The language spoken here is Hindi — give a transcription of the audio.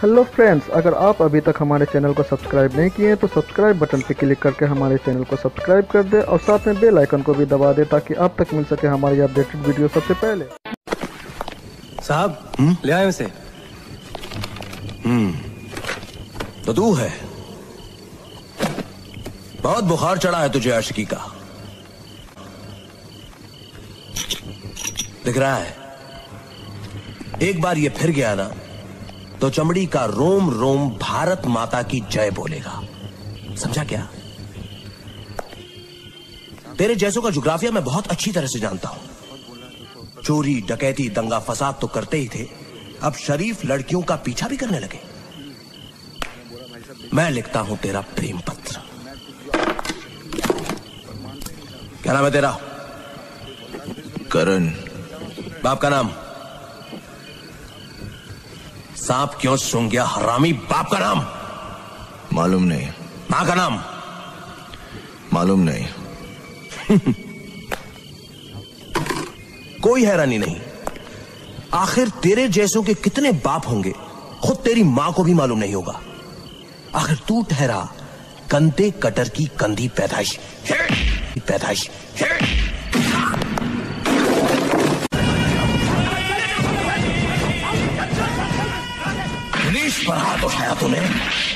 हेलो फ्रेंड्स, अगर आप अभी तक हमारे चैनल को सब्सक्राइब नहीं किए हैं तो सब्सक्राइब बटन पर क्लिक करके हमारे चैनल को सब्सक्राइब कर दें और साथ में बेल आइकन को भी दबा दें ताकि आप तक मिल सके हमारी अपडेटेड वीडियो सबसे पहले। साहब ले आए उसे। तो तू है, बहुत बुखार चढ़ा है तुझे आशिकी का, दिख रहा है। एक बार ये फिर गया ना तो चमड़ी का रोम रोम भारत माता की जय बोलेगा, समझा क्या? तेरे जैसों का जुग्राफिया मैं बहुत अच्छी तरह से जानता हूं। चोरी डकैती दंगा फसाद तो करते ही थे, अब शरीफ लड़कियों का पीछा भी करने लगे। मैं लिखता हूं तेरा प्रेम पत्र। क्या नाम है तेरा? करण। बाप का नाम? सांप क्यों सूंघ गया हरामी? बाप का नाम? मालूम नहीं। मां का नाम? मालूम नहीं। कोई हैरानी नहीं, आखिर तेरे जैसों के कितने बाप होंगे, खुद तेरी मां को भी मालूम नहीं होगा। आखिर तू ठहरा कंधे कटर की कंधी पैदाइश। पुलिस पर हाथ उठाया तूने,